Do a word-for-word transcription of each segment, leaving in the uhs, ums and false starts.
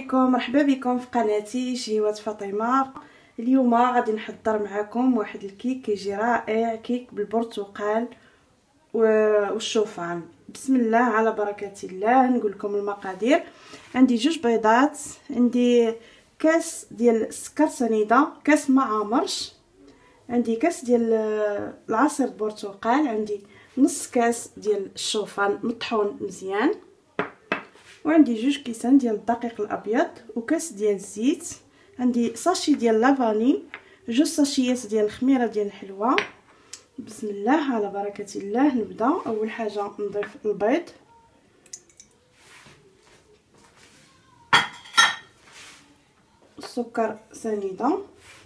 عليكم، مرحبا بكم في قناتي شهيوات فاطمه. اليوم غادي نحضر معكم واحد الكيك كيجي رائع، كيك بالبرتقال والشوفان. بسم الله على بركه الله. نقول لكم المقادير. عندي جوج بيضات، عندي كاس ديال السكر سنيده، كاس ما عامرش، عندي كاس ديال العصير البرتقال، عندي نص كاس ديال الشوفان مطحون مزيان، وعندي جوج كيسان ديال الدقيق الابيض وكاس ديال الزيت، عندي ساشي ديال لافاني، جوج ساشيات ديال الخميره ديال الحلوه. بسم الله على بركه الله. نبدا. اول حاجه نضيف البيض، السكر سنيده،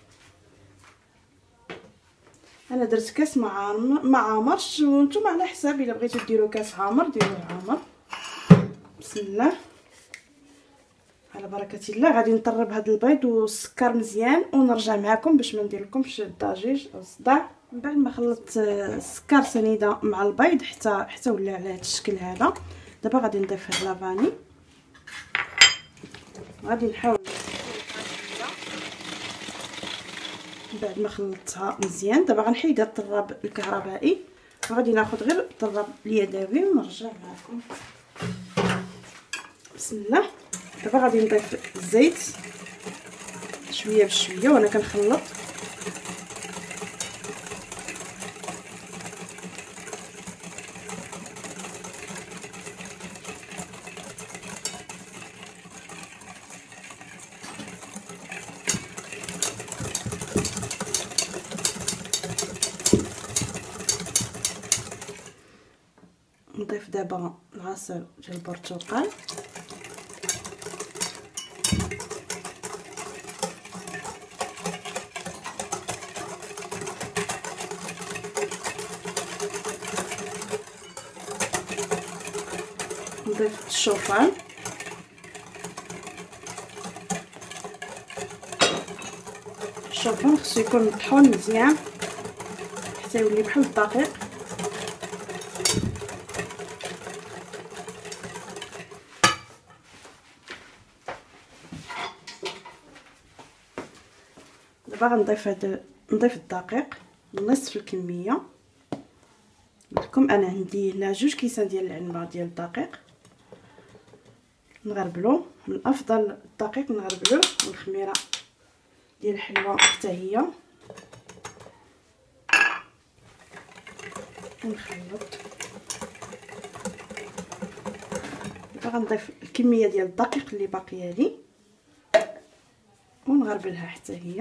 انا درت كاس مع ما عامرش، وانتم على حساب الا بغيتو ديروا كاس عامر ديروه عامر. بسم الله على بركه الله. غادي نطرب هذا البيض والسكر مزيان ونرجع معكم باش ما ندير لكمش الضجيج او الصداع. من بعد ما خلطت السكر سنيده مع البيض حتى حتى ولا على هذا الشكل هذا، دابا غادي نضيف هاد لافاني، غادي نحاول من بعد ما خلطتها مزيان. دابا غنحيد هاد الطراب الكهربائي وغادي ناخذ غير الطراب اليدوي ونرجع معكم. بسم الله. دابا غادي نضيف الزيت شويه بشويه وانا كنخلط. نضيف دابا العصير ديال البرتقال، نضيف الشوفان، الشوفان خصو يكون مطحون مزيان حتى يولي بحال الدقيق. دابا غنضيف هذا نضيف الدقيق نصف الكميه. لكم انا عندي هنا جوج كيسان ديال العنبه ديال الدقيق، نغربلو. من الافضل الدقيق نغربلوه، والخميره ديال الحلوه حتى هي، ونخلط. دابا غنضيف الكميه ديال الدقيق اللي باقيه لي ونغربلها حتى هي،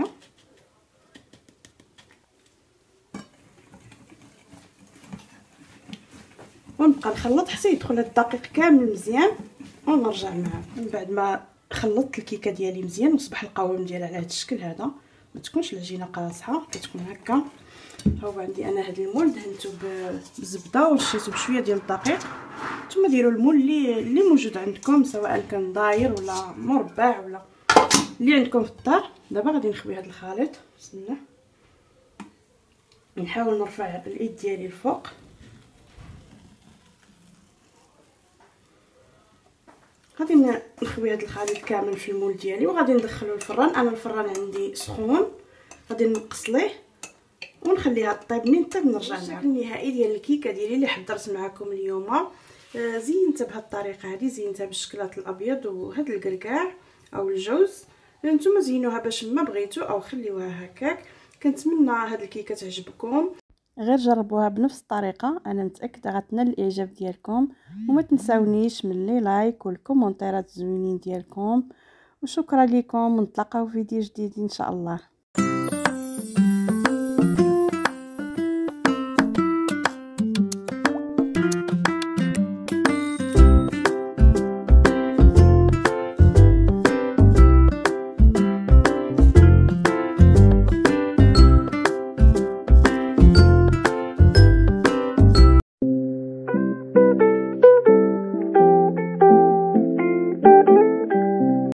ونبقى نخلط حتى يدخل الدقيق كامل مزيان ونرجع معاه. من بعد ما خلطت الكيكه ديالي مزيان وصبح القوام ديالها على هذا الشكل هذا، ما تكونش العجينه قاصحه، كتكون هكا. ها هو عندي انا هذا المول دهنته بالزبده ورشيته بشويه ديال الدقيق. نتوما ديروا المول اللي اللي موجود عندكم، سواء كان داير ولا مربع ولا اللي عندكم في الدار. دابا غادي نخوي هذا الخليط. بسم الله. نحاول نرفع الايد ديالي الفوق، غادي نخوي هذا الخليط كامل في المول ديالي وغادي ندخلو الفران. انا الفران عندي سخون، غادي نقص ليه ونخليها طيب. من طيب نرجع للشكل النهائي ديال الكيكه ديالي اللي حضرت معكم اليوم. آه زينتها بهذه الطريقه هذه، زينتها بالشكلاط الابيض وهذا الكركاع او الجوز. نتوما زينوها باش ما بغيتو او خليوها هكاك. كنتمنى هاد الكيكه تعجبكم، غير جربوها بنفس الطريقه، انا متاكده غتنال الاعجاب ديالكم. وما تنساونيش من لي لايك والكومونتيرات الزوينين ديالكم، وشكرا لكم، ونتلاقاو في فيديو جديد ان شاء الله.